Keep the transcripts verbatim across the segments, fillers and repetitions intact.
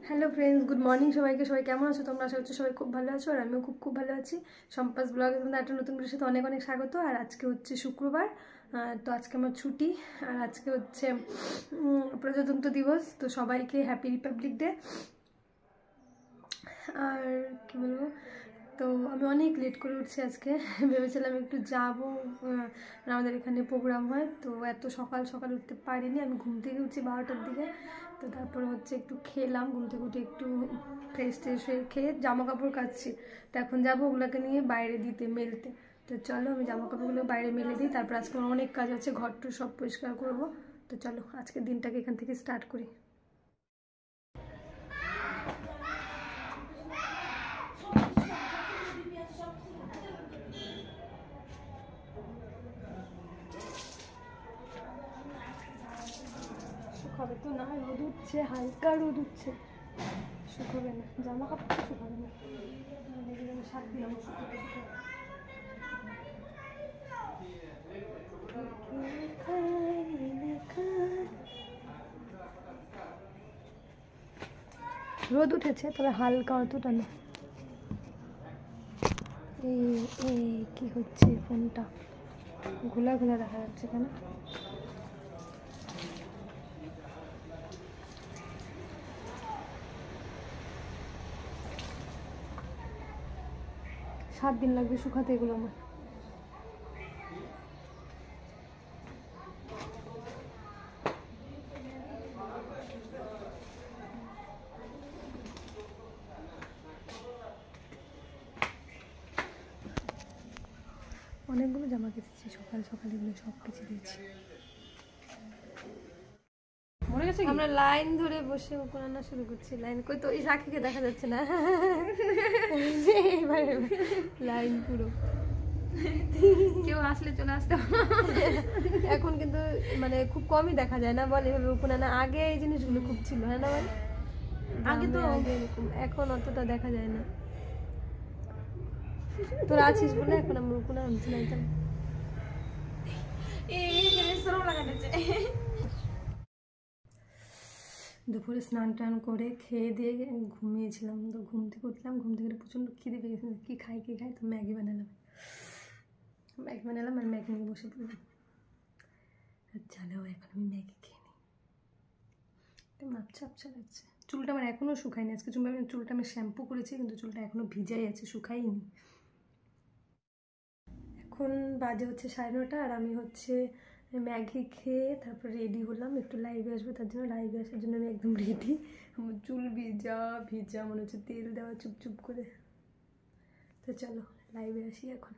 Hello friends, good morning সবাইকে। সবাই কেমন আছো তোমরা? আশা করছি সবাই খুব ভালো আছো, আর আমিও খুব খুব ভালো আছি। সম্পাস ব্লগে তোমাদের একটা নতুন ভিডিওর সাথে অনেক অনেক স্বাগত। আর আজকে হচ্ছে শুক্রবার, তো আজকে আমার ছুটি, আর আজকে হচ্ছে প্রজাতন্ত্র দিবস। তো সবাইকে হ্যাপি রিপাবলিক ডে। আর কি বলবো, তো আমি অনেক লেট করে উঠছি আজকে। ভেবেছিলাম একটু যাবো, আমাদের এখানে প্রোগ্রাম হয়, তো এত সকাল সকাল উঠতে পারিনি। আমি ঘুম থেকে উঠছি বারোটার দিকে। তো তারপরে হচ্ছে একটু খেলাম, ঘুম থেকে উঠে একটু ফ্রেশ ট্রেশ হয়ে খেয়ে জামা কাপড় কাচ্ছি। তো এখন যাবো ওগুলোকে নিয়ে বাইরে দিতে, মেলতে। তো চলো আমি জামা কাপড়গুলো বাইরে মেলে দিই, তারপর আজকে আমার অনেক কাজ আছে, ঘরটা সব পরিষ্কার করবো। তো চলো আজকের দিনটাকে এখান থেকে স্টার্ট করি। শুকাবে তো না, রোদ উঠছে, হালকা রোদ উঠছে, শুকাবে না, জামা কাপড় তো শুকাবে না। সাত দিন আমার শুকাবে। রোদ উঠেছে, তবে হালকা, অতটা না। এই এই কি হচ্ছে, ফোনটা ঘোলা ঘোলা দেখা যাচ্ছে কেন? সাত দিন লাগবে শুকাতে এগুলো আমার। অনেকগুলো জামা কেচেছি সকাল সকাল, এগুলো সব কেচে দিয়েছি। আমরা লাইন ধরে বসে রান্না শুরু করছি। লাইন কই তো, এই রাখিকে দেখা যাচ্ছে না। লাইন পুরো, কেউ আসলে চলে আসতে। এখন কিন্তু মানে খুব কমই দেখা যায় না বল, এভাবে উপনানা। আগে এই জিনিসগুলো খুব ছিল, হ্যাঁ না বল? আগে তো আগে এরকম, এখন অতটা দেখা যায় না। তোরা আছিস বলে এখন আমরা উপনা আনছি না। দুপুরে স্নান টান করে খেয়ে দিয়ে ঘুমিয়েছিলাম। তো ঘুম থেকে উঠলাম, ঘুম থেকে প্রচণ্ড খিদে পেয়ে গেছিলাম। কী খাই কী খাই, তো ম্যাগি বানালাম ম্যাগি বানালাম আর ম্যাগি নিয়ে বসে পড়লাম। চলো এখন আমি ম্যাগি খেয়ে নিই। আচ্ছা আচ্ছা লাগছে। চুলটা আমার এখনও শুকায়নি। আজকে চুল চুলটা আমি শ্যাম্পু করেছি, কিন্তু চুলটা এখনও ভিজাই আছে, শুকাইনি। এখন বাজে হচ্ছে সাড়ে নটা, আর আমি হচ্ছে ম্যাগি খেয়ে তারপর রেডি হলাম, একটু লাইভে আসবো। তার জন্য লাইভে আসার জন্য আমি একদম রেডি। আমার চুল ভিজা ভিজা, মনে হচ্ছে তেল দেওয়া চুপচুপ করে। তো চলো লাইভে আসি এখন।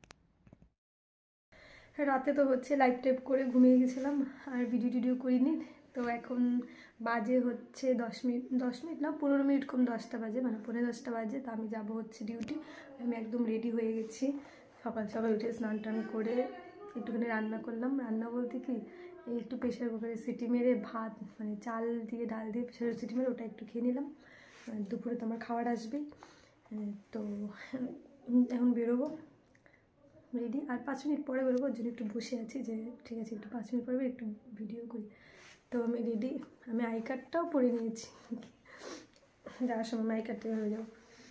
রাতে তো হচ্ছে লাইভ টাইপ করে ঘুমিয়ে গেছিলাম, আর ভিডিও টিডিও করিনি। তো এখন বাজে হচ্ছে দশ মিনিট দশ মিনিট না পনেরো মিনিট কম দশটা বাজে, মানে পনেরো দশটা বাজে। তো আমি যাবো হচ্ছে ডিউটি। আমি একদম রেডি হয়ে গেছি। সকাল সকাল উঠে স্নান টান করে একটুখানি রান্না করলাম। রান্না বলতে কি, এই একটু প্রেশার কুকারে সিটি মেরে ভাত, মানে চাল দিয়ে ডাল দিয়ে প্রেশারে সিটি মেরে ওটা একটু খেয়ে নিলাম। দুপুরে তো আমার খাবার আসবেই। তো এখন বেরোবো, রেডি। আর পাঁচ মিনিট পরে বেরোবো, ওর জন্য একটু বসে আছি যে ঠিক আছে একটু পাঁচ মিনিট পরে একটু ভিডিও করি। তো আমি রেডি, আমি আই কার্ডটাও পরে নিয়েছি, যাওয়ার সময় আই কার্ডটা হয়ে যাবো।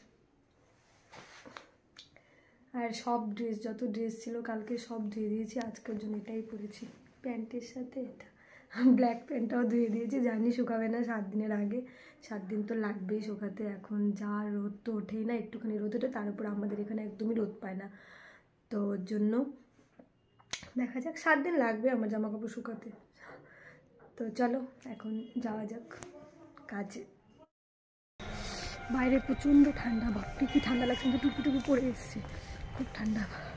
আর সব ড্রেস, যত ড্রেস ছিল কালকে সব ধুয়ে দিয়েছি, আজকের জন্য এটাই পরেছি প্যান্টের সাথে এটা। ব্ল্যাক প্যান্টটাও ধুয়ে দিয়েছি, জানি শুকাবে না সাত দিনের আগে। সাত দিন তো লাগবেই শুকাতে। এখন যা রোদ তো ওঠেই না, একটুখানি রোদ ওঠে, তার উপর আমাদের এখানে একদমই রোদ পায় না। তো ওর জন্য দেখা যাক, সাত দিন লাগবে আমার জামা কাপড় শুকাতে। তো চলো এখন যাওয়া যাক কাজে। বাইরে প্রচণ্ড ঠান্ডা, বাপরে কি ঠান্ডা লাগছে, কিন্তু টুপি টুপি পরে এসছে, খুব ঠান্ডা।